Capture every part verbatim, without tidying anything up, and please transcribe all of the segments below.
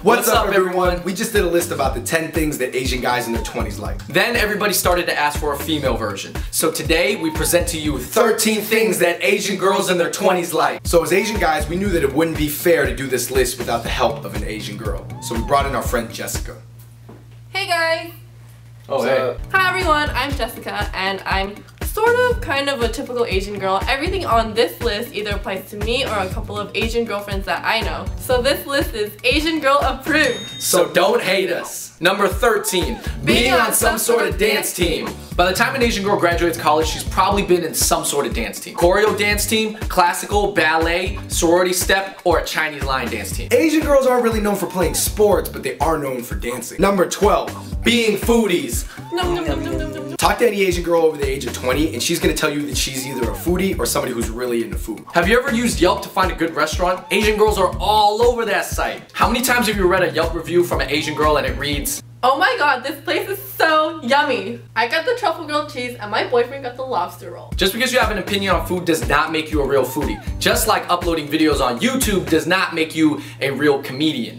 What's, What's up, up everyone? We just did a list about the ten things that Asian guys in their twenties like. Then everybody started to ask for a female version. So today we present to you thirteen things that Asian girls in their twenties like. So as Asian guys, we knew that it wouldn't be fair to do this list without the help of an Asian girl. So we brought in our friend Jessica. Hey guys! Oh hey. Hi everyone, I'm Jessica and I'm sort of kind of a typical Asian girl. Everything on this list either applies to me or a couple of Asian girlfriends that I know. So this list is Asian girl approved. So don't hate us. Number thirteen, being, being on some, some sort of dance team. By the time an Asian girl graduates college, she's probably been in some sort of dance team. Choreo dance team, classical, ballet, sorority step, or a Chinese lion dance team. Asian girls aren't really known for playing sports, but they are known for dancing. Number twelve, being foodies. Nom, nom, nom, nom, nom, nom. Talk to any Asian girl over the age of twenty and she's gonna tell you that she's either a foodie or somebody who's really into food. Have you ever used Yelp to find a good restaurant? Asian girls are all over that site. How many times have you read a Yelp review from an Asian girl and it reads, "Oh my god, this place is so yummy. I got the truffle grilled cheese and my boyfriend got the lobster roll." Just because you have an opinion on food does not make you a real foodie. Just like uploading videos on YouTube does not make you a real comedian.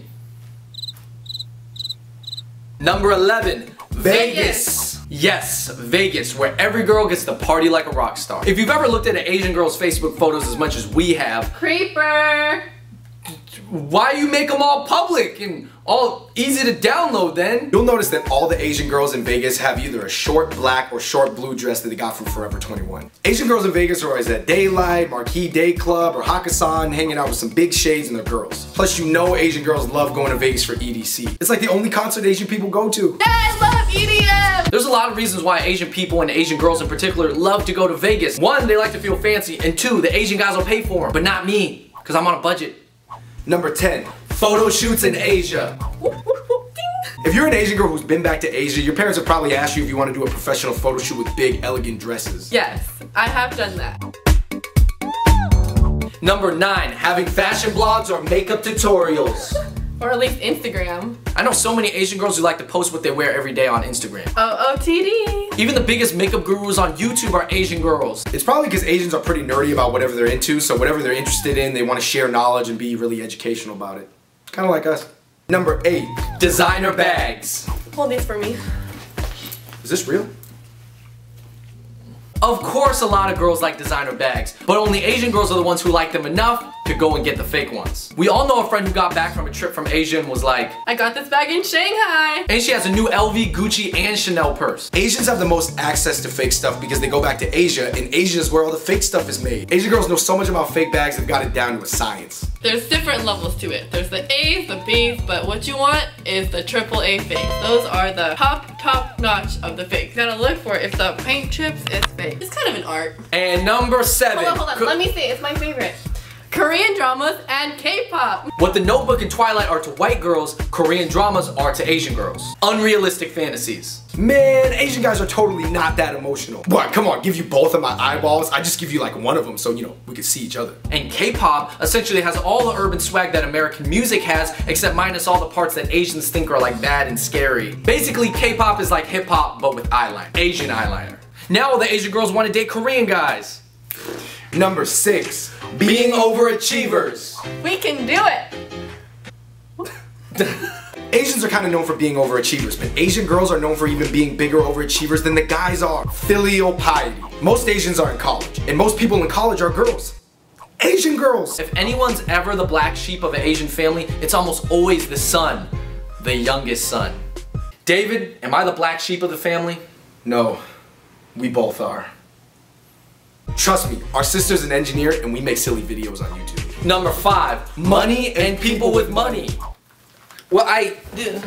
Number eleven, Vegas. Vegas. Yes, Vegas, where every girl gets to party like a rock star. If you've ever looked at an Asian girl's Facebook photos as much as we have, creeper. Why you make them all public and all easy to download then? You'll notice that all the Asian girls in Vegas have either a short black or short blue dress that they got from Forever twenty-one. Asian girls in Vegas are always at Daylight, Marquee Day Club, or Hakkasan, hanging out with some big shades and their girls. Plus you know Asian girls love going to Vegas for E D C. It's like the only concert Asian people go to. I love E D M! There's a lot of reasons why Asian people and Asian girls in particular love to go to Vegas. One, they like to feel fancy, and two, the Asian guys will pay for them, but not me, because I'm on a budget. Number ten, photo shoots in Asia. If you're an Asian girl who's been back to Asia, your parents have probably asked you if you want to do a professional photo shoot with big, elegant dresses. Yes, I have done that. Number nine, having fashion blogs or makeup tutorials. Or at least Instagram. I know so many Asian girls who like to post what they wear every day on Instagram. O O T D. Even the biggest makeup gurus on YouTube are Asian girls. It's probably because Asians are pretty nerdy about whatever they're into, so whatever they're interested in, they want to share knowledge and be really educational about it. Kind of like us. Number eight, designer bags. Hold these for me. Is this real? Of course a lot of girls like designer bags, but only Asian girls are the ones who like them enough to go and get the fake ones. We all know a friend who got back from a trip from Asia and was like, "I got this bag in Shanghai." And she has a new L V, Gucci, and Chanel purse. Asians have the most access to fake stuff because they go back to Asia, and Asia is where all the fake stuff is made. Asian girls know so much about fake bags, they've got it down to a science. There's different levels to it. There's the A's, the B's, but what you want is the triple A fakes. Those are the top, top notch of the fakes. You gotta look for it. If the paint chips, it's fake. It's kind of an art. And number seven. Hold on, hold on. Let me see. It's my favorite. Korean dramas and K-pop. What The Notebook and Twilight are to white girls, Korean dramas are to Asian girls. Unrealistic fantasies. Man, Asian guys are totally not that emotional. What, come on, give you both of my eyeballs? I just give you like one of them so, you know, we can see each other. And K-pop essentially has all the urban swag that American music has, except minus all the parts that Asians think are like bad and scary. Basically, K-pop is like hip-hop, but with eyeliner. Asian eyeliner. Now all the Asian girls want to date Korean guys. Number six, being overachievers. We can do it. Asians are kind of known for being overachievers, but Asian girls are known for even being bigger overachievers than the guys are. Filial piety. Most Asians are in college, and most people in college are girls. Asian girls! If anyone's ever the black sheep of an Asian family, it's almost always the son, the youngest son. David, am I the black sheep of the family? No, we both are. Trust me, our sister's an engineer and we make silly videos on YouTube. Number five, money and people with money. Well, I...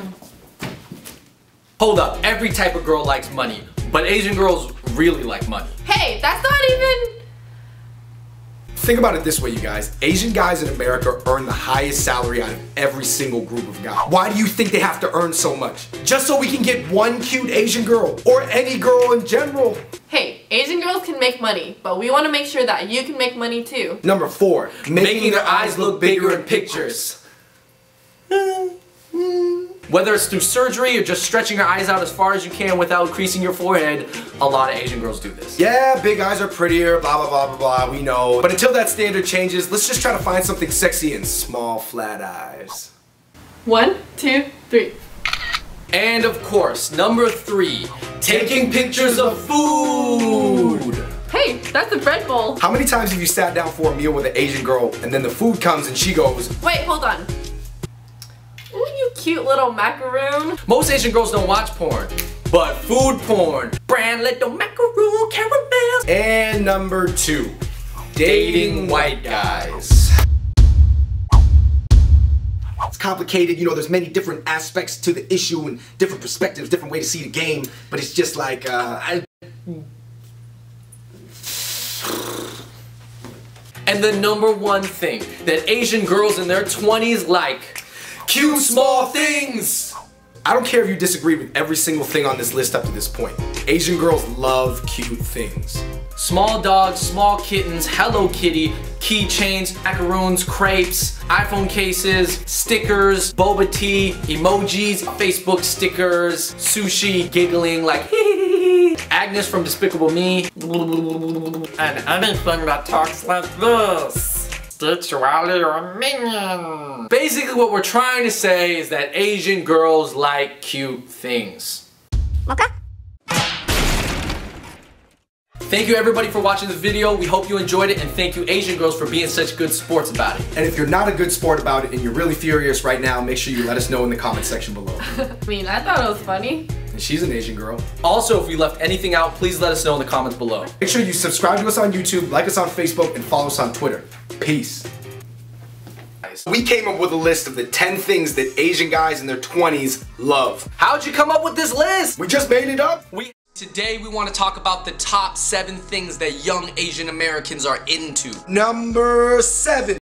Hold up, every type of girl likes money, but Asian girls really like money. Hey, that's not even... Think about it this way, you guys. Asian guys in America earn the highest salary out of every single group of guys. Why do you think they have to earn so much? Just so we can get one cute Asian girl, or any girl in general. Hey, Asian girls can make money, but we want to make sure that you can make money too. Number four, making, making their eyes look bigger in pictures. Whether it's through surgery or just stretching your eyes out as far as you can without creasing your forehead, a lot of Asian girls do this. Yeah, big eyes are prettier, blah, blah, blah, blah, blah, we know. But until that standard changes, let's just try to find something sexy in small, flat eyes. One, two, three. And of course, number three, taking pictures of food. Hey, that's a bread bowl. How many times have you sat down for a meal with an Asian girl and then the food comes and she goes, Wait, hold on. Ooh, you cute little macaroon. Most Asian girls don't watch porn, but food porn. Brand little macaroon caramel. and number two, dating white guys. It's complicated, you know, there's many different aspects to the issue and different perspectives, different way to see the game, but it's just like, uh, I... And the number one thing that Asian girls in their twenties like, cute small things. I don't care if you disagree with every single thing on this list up to this point. Asian girls love cute things. Small dogs, small kittens, Hello Kitty, keychains, macaroons, crepes, iPhone cases, stickers, boba tea, emojis, Facebook stickers, sushi, giggling like Agnes from Despicable Me, and anything that talks like this. Stitch Wally or Minion. Basically what we're trying to say is that Asian girls like cute things. Okay. Thank you everybody for watching this video. We hope you enjoyed it, and thank you Asian girls for being such good sports about it. And if you're not a good sport about it and you're really furious right now, make sure you let us know in the comment section below. I mean, I thought it was funny. And she's an Asian girl. Also, if we left anything out, please let us know in the comments below. Make sure you subscribe to us on YouTube, like us on Facebook, and follow us on Twitter. Peace. We came up with a list of the ten things that Asian guys in their twenties love. How'd you come up with this list? We just made it up. We Today we want to talk about the top seven things that young Asian Americans are into. Number seven.